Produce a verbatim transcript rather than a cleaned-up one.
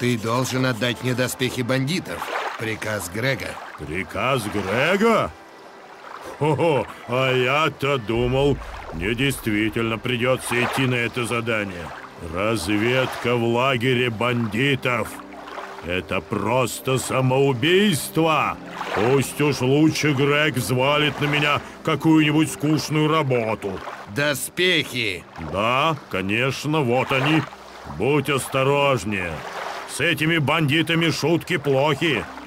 Ты должен отдать мне доспехи бандитов. Приказ Грега. Приказ Грега? Хо-хо, а я-то думал, мне действительно придется идти на это задание. Разведка в лагере бандитов. Это просто самоубийство. Пусть уж лучше Грег взвалит на меня какую-нибудь скучную работу. Доспехи. Да, конечно, вот они. Будь осторожнее. С этими бандитами шутки плохи.